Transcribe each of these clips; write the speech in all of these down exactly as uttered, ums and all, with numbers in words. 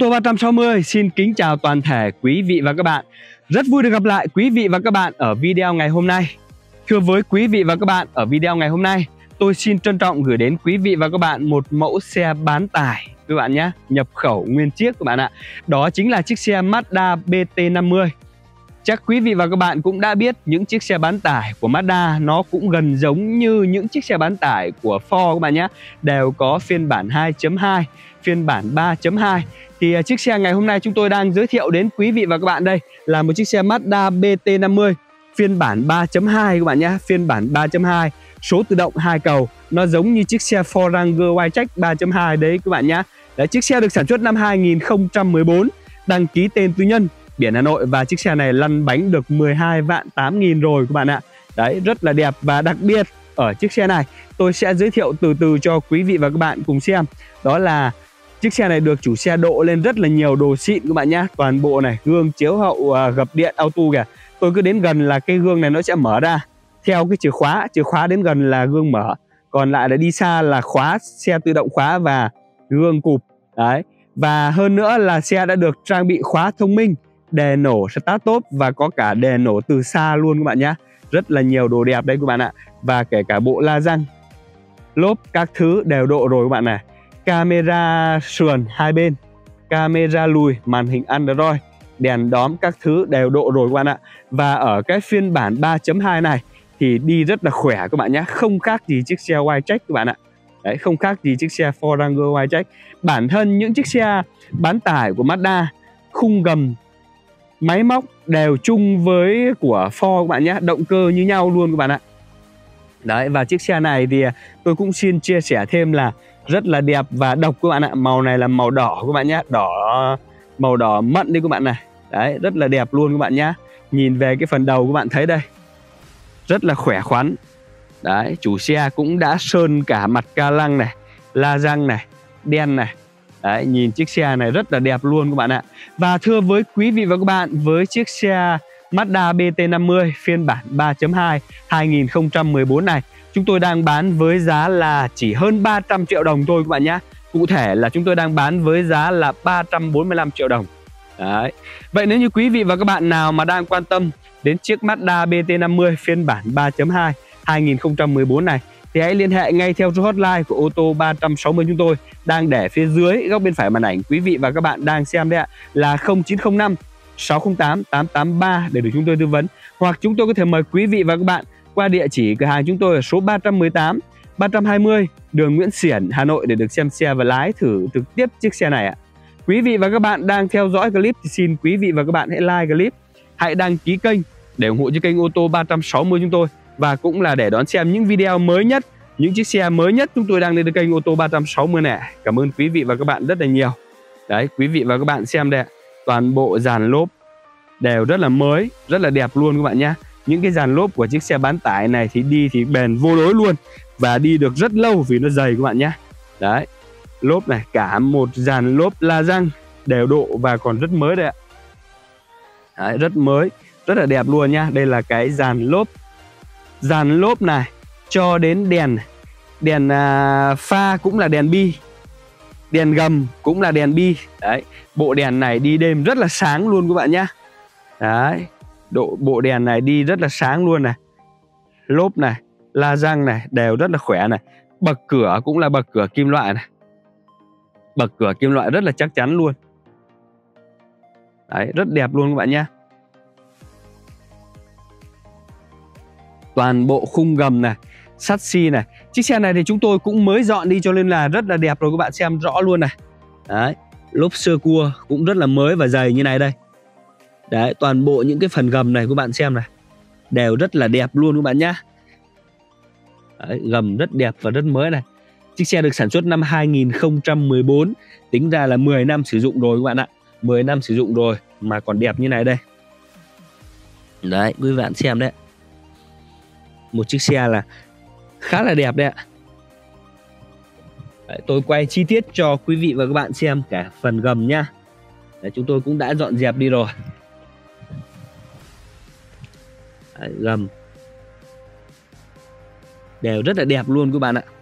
Ô tô ba trăm sáu mươi xin kính chào toàn thể quý vị và các bạn. Rất vui được gặp lại quý vị và các bạn ở video ngày hôm nay. Thưa với quý vị và các bạn, ở video ngày hôm nay tôi xin trân trọng gửi đến quý vị và các bạn một mẫu xe bán tải các bạn nhé, nhập khẩu nguyên chiếc các bạn ạ. Đó chính là chiếc xe Mazda B T năm mươi. Chắc quý vị và các bạn cũng đã biết những chiếc xe bán tải của Mazda nó cũng gần giống như những chiếc xe bán tải của Ford các bạn nhé. Đều có phiên bản hai chấm hai, phiên bản ba chấm hai. Thì chiếc xe ngày hôm nay chúng tôi đang giới thiệu đến quý vị và các bạn đây là một chiếc xe Mazda B T năm mươi phiên bản ba chấm hai các bạn nhé. Phiên bản ba chấm hai, số tự động hai cầu. Nó giống như chiếc xe Ford Ranger Wildtrak ba chấm hai đấy các bạn nhé. Đấy, chiếc xe được sản xuất năm hai nghìn không trăm mười bốn, đăng ký tên tư nhân, biển Hà Nội, và chiếc xe này lăn bánh được mười hai vạn tám nghìn rồi các bạn ạ. Đấy, rất là đẹp. Và đặc biệt ở chiếc xe này tôi sẽ giới thiệu từ từ cho quý vị và các bạn cùng xem. Đó là chiếc xe này được chủ xe độ lên rất là nhiều đồ xịn các bạn nhé. Toàn bộ này, gương chiếu hậu uh, gập điện auto kìa. Tôi cứ đến gần là cái gương này nó sẽ mở ra theo cái chìa khóa. Chìa khóa đến gần là gương mở, còn lại là đi xa là khóa, xe tự động khóa và gương cụp. Đấy. Và hơn nữa là xe đã được trang bị khóa thông minh, đèn nổ start top và có cả đèn nổ từ xa luôn các bạn nhé. Rất là nhiều đồ đẹp đây các bạn ạ. Và kể cả bộ la răng, lốp các thứ đều độ rồi các bạn này. Camera sườn hai bên, camera lùi, màn hình Android, đèn đóm các thứ đều độ rồi các bạn ạ. Và ở cái phiên bản ba chấm hai này thì đi rất là khỏe các bạn nhé. Không khác gì chiếc xe Wildtrak các bạn ạ. Đấy, không khác gì chiếc xe Ford Ranger Wildtrak. Bản thân những chiếc xe bán tải của Mazda, khung gầm, máy móc đều chung với của Ford các bạn nhé. Động cơ như nhau luôn các bạn ạ. Đấy, và chiếc xe này thì tôi cũng xin chia sẻ thêm là rất là đẹp và độc các bạn ạ. Màu này là màu đỏ các bạn nhé. Đỏ, màu đỏ mận đi các bạn này. Đấy, rất là đẹp luôn các bạn nhé. Nhìn về cái phần đầu các bạn thấy đây, rất là khỏe khoắn. Đấy, chủ xe cũng đã sơn cả mặt ca lăng này, la răng này, đen này. Đấy, nhìn chiếc xe này rất là đẹp luôn các bạn ạ. Và thưa với quý vị và các bạn, với chiếc xe Mazda B T năm mươi phiên bản ba chấm hai hai nghìn không trăm mười bốn này, chúng tôi đang bán với giá là chỉ hơn ba trăm triệu đồng thôi các bạn nhé. Cụ thể là chúng tôi đang bán với giá là ba trăm bốn mươi lăm triệu đồng. Đấy. Vậy nếu như quý vị và các bạn nào mà đang quan tâm đến chiếc Mazda B T năm mươi phiên bản ba chấm hai hai nghìn không trăm mười bốn này thì hãy liên hệ ngay theo số hotline của ô tô ba trăm sáu mươi chúng tôi đang để phía dưới góc bên phải màn ảnh quý vị và các bạn đang xem đấy ạ, là không chín không năm sáu không tám tám tám ba để được chúng tôi tư vấn. Hoặc chúng tôi có thể mời quý vị và các bạn qua địa chỉ cửa hàng chúng tôi ở số ba trăm mười tám, ba trăm hai mươi đường Nguyễn Xiển, Hà Nội để được xem xe và lái thử trực tiếp chiếc xe này ạ. Quý vị và các bạn đang theo dõi clip thì xin quý vị và các bạn hãy like clip, hãy đăng ký kênh để ủng hộ cho kênh ô tô ba trăm sáu mươi chúng tôi, và cũng là để đón xem những video mới nhất, những chiếc xe mới nhất chúng tôi đang lên kênh ô tô ba trăm sáu mươi này. Cảm ơn quý vị và các bạn rất là nhiều. Đấy, quý vị và các bạn xem đây, toàn bộ dàn lốp đều rất là mới, rất là đẹp luôn các bạn nhé. Những cái dàn lốp của chiếc xe bán tải này thì đi thì bền vô đối luôn, và đi được rất lâu vì nó dày các bạn nhé. Đấy, lốp này, cả một dàn lốp la răng đều độ và còn rất mới đây ạ. Đấy, rất mới, rất là đẹp luôn nha. Đây là cái dàn lốp. Dàn lốp này cho đến đèn, đèn à, pha cũng là đèn bi, đèn gầm cũng là đèn bi. Đấy, bộ đèn này đi đêm rất là sáng luôn các bạn nhé. Đấy, độ bộ đèn này đi rất là sáng luôn này. Lốp này, la răng này đều rất là khỏe này. Bậc cửa cũng là bậc cửa kim loại này. Bậc cửa kim loại rất là chắc chắn luôn. Đấy, rất đẹp luôn các bạn nhé. Toàn bộ khung gầm này, sắt xi này. Chiếc xe này thì chúng tôi cũng mới dọn đi cho nên là rất là đẹp rồi các bạn xem rõ luôn này. Đấy, lốp sơ cua cũng rất là mới và dày như này đây. Đấy, toàn bộ những cái phần gầm này các bạn xem này đều rất là đẹp luôn các bạn nhé. Đấy, gầm rất đẹp và rất mới này. Chiếc xe được sản xuất năm hai nghìn không trăm mười bốn, tính ra là mười năm sử dụng rồi các bạn ạ. mười năm sử dụng rồi mà còn đẹp như này đây. Đấy, quý bạn xem đấy. Một chiếc xe là khá là đẹp đấy ạ. Đấy, tôi quay chi tiết cho quý vị và các bạn xem cả phần gầm nhá. Đấy, chúng tôi cũng đã dọn dẹp đi rồi. Đấy, gầm đều rất là đẹp luôn các bạn ạ.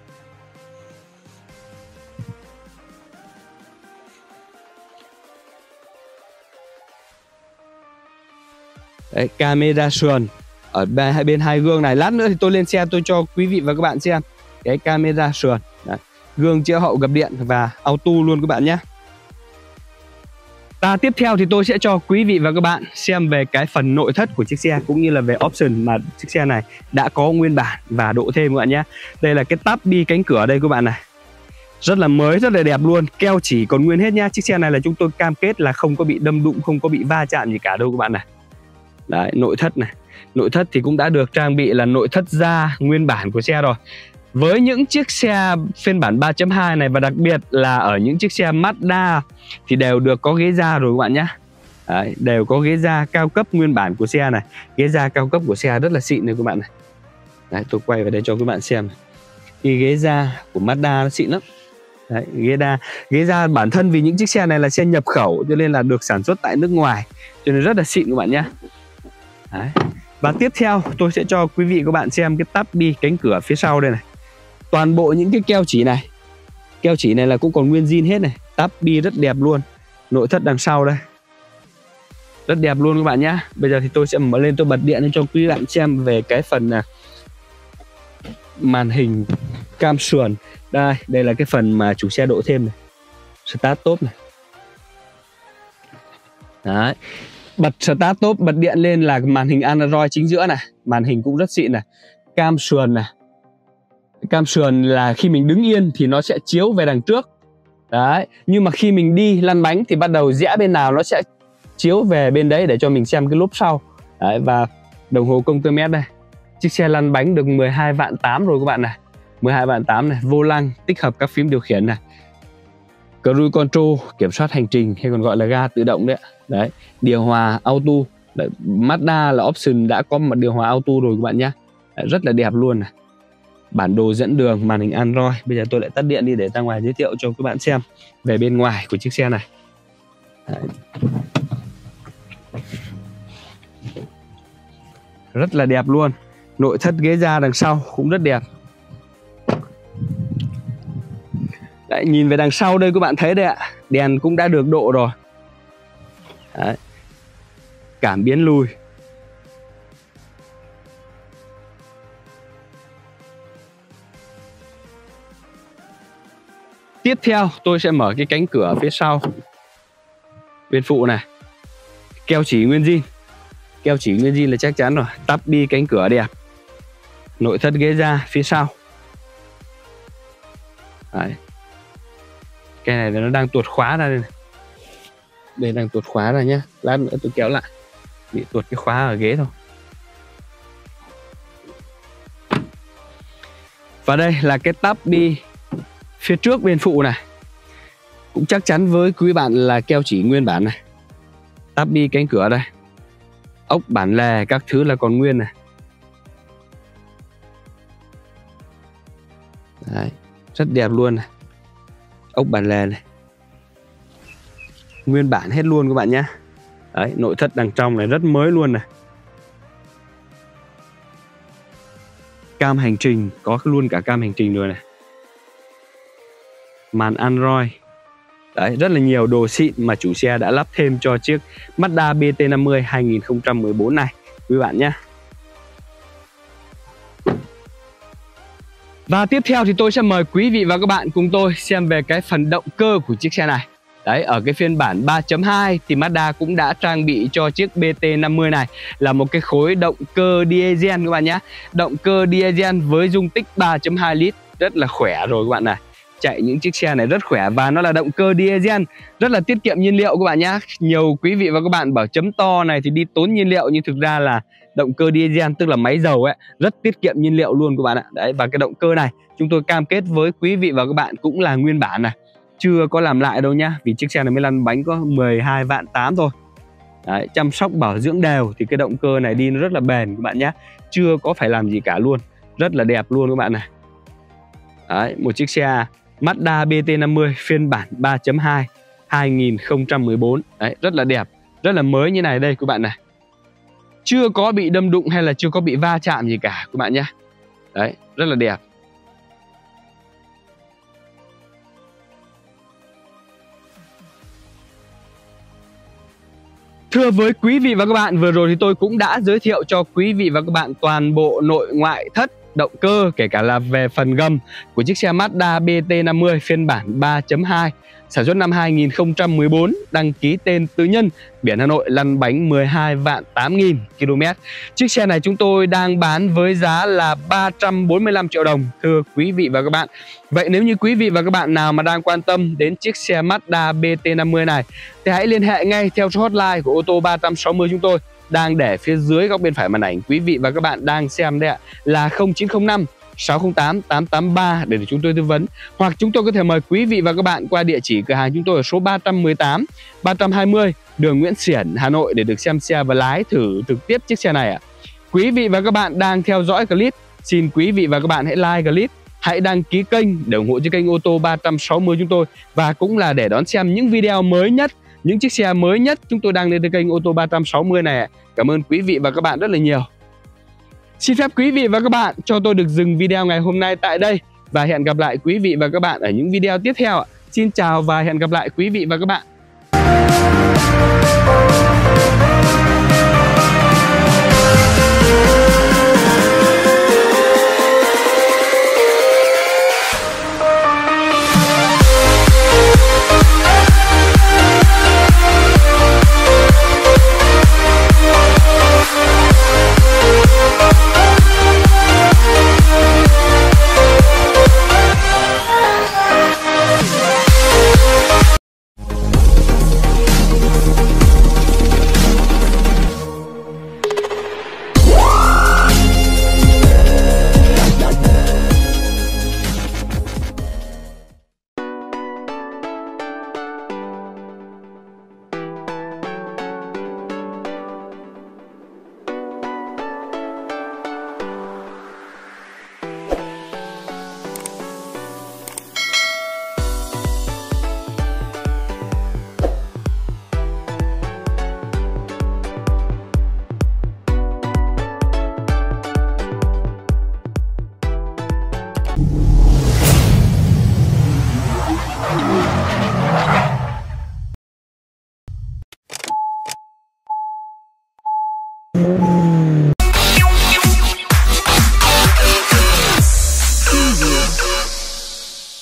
Đấy, camera sườn ở bên, bên hai gương này. Lát nữa thì tôi lên xe tôi cho quý vị và các bạn xem cái camera sườn. Đấy, gương chiếu hậu gập điện và auto luôn các bạn nhé. Và tiếp theo thì tôi sẽ cho quý vị và các bạn xem về cái phần nội thất của chiếc xe cũng như là về option mà chiếc xe này đã có nguyên bản và độ thêm các bạn nhé. Đây là cái tab bi cánh cửa đây các bạn này. Rất là mới, rất là đẹp luôn. Keo chỉ còn nguyên hết nhá. Chiếc xe này là chúng tôi cam kết là không có bị đâm đụng, không có bị va chạm gì cả đâu các bạn này. Đấy, nội thất này. Nội thất thì cũng đã được trang bị là nội thất da nguyên bản của xe rồi. Với những chiếc xe phiên bản ba chấm hai này và đặc biệt là ở những chiếc xe Mazda thì đều được có ghế da rồi các bạn nhé. Đấy, đều có ghế da cao cấp nguyên bản của xe này. Ghế da cao cấp của xe rất là xịn này các bạn này. Đấy, tôi quay vào đây cho các bạn xem này. Cái ghế da của Mazda nó xịn lắm. Đấy, ghế da, ghế da bản thân vì những chiếc xe này là xe nhập khẩu cho nên là được sản xuất tại nước ngoài, cho nên rất là xịn các bạn nhé. Đấy. Và tiếp theo tôi sẽ cho quý vị các bạn xem cái tab bi cánh cửa phía sau đây này. Toàn bộ những cái keo chỉ này, keo chỉ này là cũng còn nguyên zin hết này. Tab bi rất đẹp luôn. Nội thất đằng sau đây rất đẹp luôn các bạn nhé. Bây giờ thì tôi sẽ mở lên tôi bật điện cho quý bạn xem về cái phần này. Màn hình cam sườn. Đây, đây là cái phần mà chủ xe độ thêm này. Start top này. Đấy. Bật start top, bật điện lên là màn hình Android chính giữa này. Màn hình cũng rất xịn này. Cam sườn này. Cam sườn là khi mình đứng yên thì nó sẽ chiếu về đằng trước. Đấy. Nhưng mà khi mình đi lăn bánh thì bắt đầu rẽ bên nào nó sẽ chiếu về bên đấy để cho mình xem cái lốp sau. Đấy. Và đồng hồ công tơ mét đây. Chiếc xe lăn bánh được mười hai vạn tám rồi các bạn này. mười hai vạn tám này. Vô lăng tích hợp các phím điều khiển này. Cruise control kiểm soát hành trình hay còn gọi là ga tự động đấy. Đấy, điều hòa auto. Đấy, Mazda là option đã có một điều hòa auto rồi các bạn nhé. Đấy, rất là đẹp luôn này. Bản đồ dẫn đường, màn hình Android. Bây giờ tôi lại tắt điện đi để ra ngoài giới thiệu cho các bạn xem về bên ngoài của chiếc xe này. Đấy. Rất là đẹp luôn. Nội thất ghế da đằng sau cũng rất đẹp. Đấy, nhìn về đằng sau đây các bạn thấy đây ạ. Đèn cũng đã được độ rồi. Đấy. Cảm biến lùi. Tiếp theo tôi sẽ mở cái cánh cửa phía sau bên phụ này. Keo chỉ nguyên zin. Keo chỉ nguyên zin là chắc chắn rồi. Tab bi cánh cửa đẹp. Nội thất ghế da phía sau. Đấy. Cái này nó đang tuột khóa ra đây này. Đây đang tuột khóa ra nhé. Lát nữa tôi kéo lại. Bị tuột cái khóa ở ghế thôi. Và đây là cái tab bi phía trước bên phụ này. Cũng chắc chắn với quý bạn là keo chỉ nguyên bản này. Tab bi cánh cửa đây. Ốc bản lề các thứ là còn nguyên này. Đấy, rất đẹp luôn này. Ốc bản lề này. Nguyên bản hết luôn các bạn nhé. Đấy, nội thất đằng trong này rất mới luôn này. Cam hành trình, có luôn cả cam hành trình rồi này. Màn Android. Đấy, rất là nhiều đồ xịn mà chủ xe đã lắp thêm cho chiếc Mazda B T năm mươi hai nghìn không trăm mười bốn này quý bạn nhé. Và tiếp theo thì tôi sẽ mời quý vị và các bạn cùng tôi xem về cái phần động cơ của chiếc xe này. Đấy, ở cái phiên bản ba chấm hai thì Mazda cũng đã trang bị cho chiếc B T năm mươi này là một cái khối động cơ diesel các bạn nhé. Động cơ diesel với dung tích ba chấm hai lít, rất là khỏe rồi các bạn này. Chạy những chiếc xe này rất khỏe và nó là động cơ diesel, rất là tiết kiệm nhiên liệu các bạn nhé. Nhiều quý vị và các bạn bảo chấm to này thì đi tốn nhiên liệu, nhưng thực ra là động cơ diesel tức là máy dầu ấy, rất tiết kiệm nhiên liệu luôn các bạn ạ. Đấy, và cái động cơ này chúng tôi cam kết với quý vị và các bạn cũng là nguyên bản này, chưa có làm lại đâu nhá, vì chiếc xe này mới lăn bánh có mười hai vạn tám thôi. Đấy, chăm sóc bảo dưỡng đều thì cái động cơ này đi nó rất là bền các bạn nhé, chưa có phải làm gì cả luôn, rất là đẹp luôn các bạn này. Đấy, một chiếc xe Mazda B T năm mươi phiên bản ba chấm hai hai nghìn không trăm mười bốn. Đấy, rất là đẹp, rất là mới như này đây các bạn này. Chưa có bị đâm đụng hay là chưa có bị va chạm gì cả các bạn nhé. Đấy, rất là đẹp. Thưa với quý vị và các bạn, vừa rồi thì tôi cũng đã giới thiệu cho quý vị và các bạn toàn bộ nội ngoại thất, động cơ, kể cả là về phần gầm của chiếc xe Mazda B T năm mươi phiên bản ba chấm hai, sản xuất năm hai nghìn không trăm mười bốn, đăng ký tên tư nhân, biển Hà Nội, lăn bánh mười hai vạn tám nghìn ki lô mét. Chiếc xe này chúng tôi đang bán với giá là ba trăm bốn mươi lăm triệu đồng, thưa quý vị và các bạn. Vậy nếu như quý vị và các bạn nào mà đang quan tâm đến chiếc xe Mazda B T năm mươi này thì hãy liên hệ ngay theo số hotline của ô tô ba trăm sáu mươi chúng tôi đang để phía dưới góc bên phải màn ảnh quý vị và các bạn đang xem đây ạ, là không chín không năm sáu không tám tám tám ba để chúng tôi tư vấn, hoặc chúng tôi có thể mời quý vị và các bạn qua địa chỉ cửa hàng chúng tôi ở số ba trăm mười tám, ba trăm hai mươi đường Nguyễn Xiển, Hà Nội để được xem xe và lái thử trực tiếp chiếc xe này ạ. Quý vị và các bạn đang theo dõi clip, xin quý vị và các bạn hãy like clip, hãy đăng ký kênh để ủng hộ cho kênh ô tô ba trăm sáu mươi chúng tôi, và cũng là để đón xem những video mới nhất, những chiếc xe mới nhất chúng tôi đang lên trên kênh ô tô ba trăm sáu mươi này. Cảm ơn quý vị và các bạn rất là nhiều. Xin phép quý vị và các bạn cho tôi được dừng video ngày hôm nay tại đây và hẹn gặp lại quý vị và các bạn ở những video tiếp theo. Xin chào và hẹn gặp lại quý vị và các bạn.